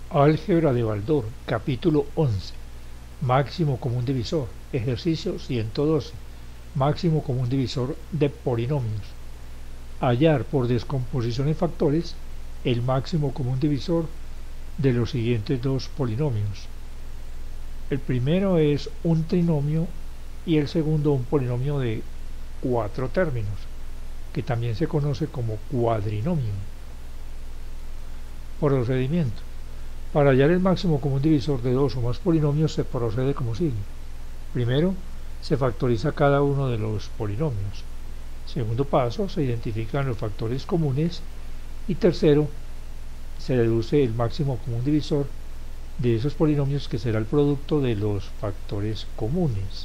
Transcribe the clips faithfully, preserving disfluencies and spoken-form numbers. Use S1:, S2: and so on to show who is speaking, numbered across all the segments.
S1: Álgebra de Baldor, capítulo once. Máximo común divisor. Ejercicio ciento doce. Máximo común divisor de polinomios. Hallar por descomposición en factores el máximo común divisor de los siguientes dos polinomios. El primero es un trinomio y el segundo un polinomio de cuatro términos, que también se conoce como cuadrinomio. Procedimiento. Para hallar el máximo común divisor de dos o más polinomios se procede como sigue. Primero, se factoriza cada uno de los polinomios. Segundo paso, se identifican los factores comunes. Y tercero, se deduce el máximo común divisor de esos polinomios, que será el producto de los factores comunes.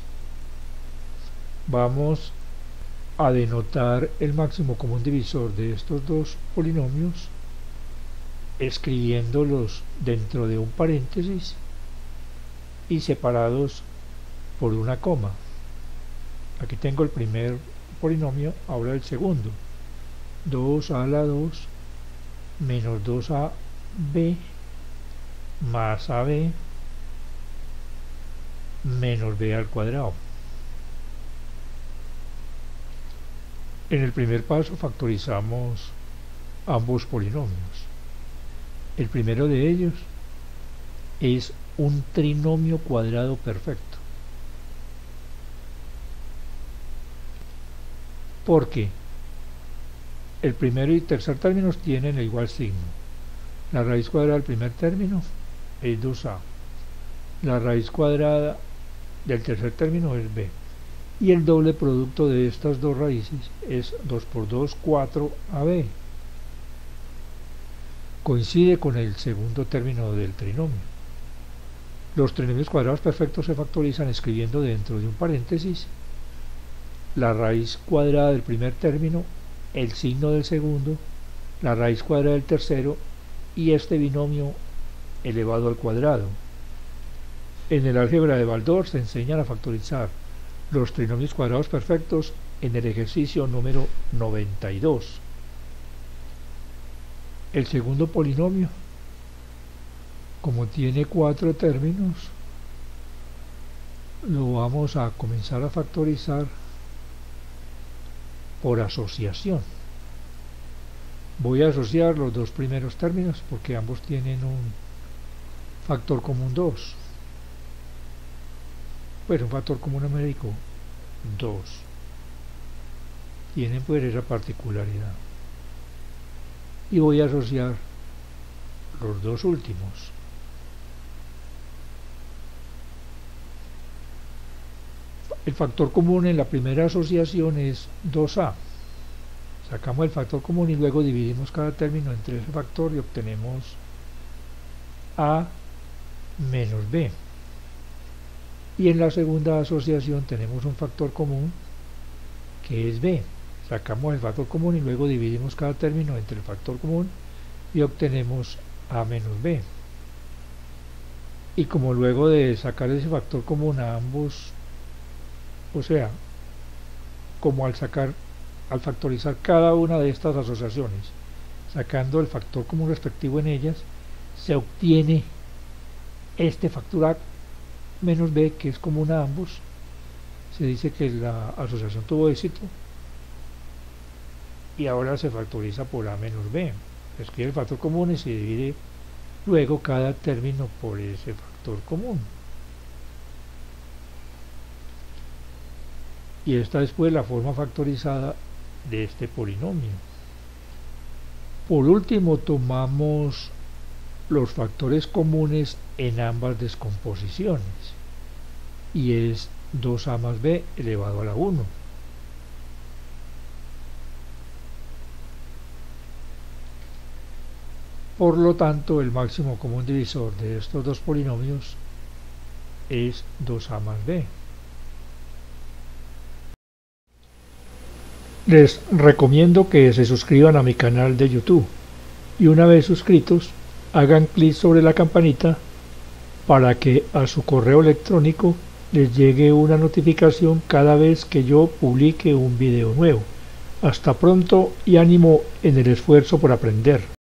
S1: Vamos a denotar el máximo común divisor de estos dos polinomios escribiéndolos dentro de un paréntesis y separados por una coma. Aquí tengo el primer polinomio, ahora el segundo. dos a a la dos menos dos a b más ab menos b al cuadrado. En el primer paso factorizamos ambos polinomios. El primero de ellos es un trinomio cuadrado perfecto, porque el primero y tercer términos tienen el igual signo. La raíz cuadrada del primer término es dos a, la raíz cuadrada del tercer término es b, y el doble producto de estas dos raíces es dos por dos, cuatro a b. Coincide con el segundo término del trinomio. Los trinomios cuadrados perfectos se factorizan escribiendo dentro de un paréntesis la raíz cuadrada del primer término, el signo del segundo, la raíz cuadrada del tercero y este binomio elevado al cuadrado. En el álgebra de Baldor se enseñan a factorizar los trinomios cuadrados perfectos en el ejercicio número noventa y dos. El segundo polinomio, como tiene cuatro términos, lo vamos a comenzar a factorizar por asociación. Voy a asociar los dos primeros términos porque ambos tienen un factor común dos. Pues un factor común numérico dos. Tienen pues esa particularidad. Y voy a asociar los dos últimos. El factor común en la primera asociación es dos a. Sacamos el factor común y luego dividimos cada término entre ese factor y obtenemos a menos b. Y en la segunda asociación tenemos un factor común que es b. Sacamos el factor común y luego dividimos cada término entre el factor común y obtenemos a menos b. Y como luego de sacar ese factor común a ambos, o sea, como al sacar, al factorizar cada una de estas asociaciones, sacando el factor común respectivo en ellas, se obtiene este factor a menos b, que es común a ambos. Se dice que la asociación tuvo éxito y ahora se factoriza por a menos b. Se escribe el factor común y se divide luego cada término por ese factor común. Y esta es pues la forma factorizada de este polinomio. Por último, tomamos los factores comunes en ambas descomposiciones, y es dos a más b elevado a la uno. Por lo tanto, el máximo común divisor de estos dos polinomios es dos a más b. Les recomiendo que se suscriban a mi canal de YouTube y una vez suscritos, hagan clic sobre la campanita para que a su correo electrónico les llegue una notificación cada vez que yo publique un video nuevo. Hasta pronto y ánimo en el esfuerzo por aprender.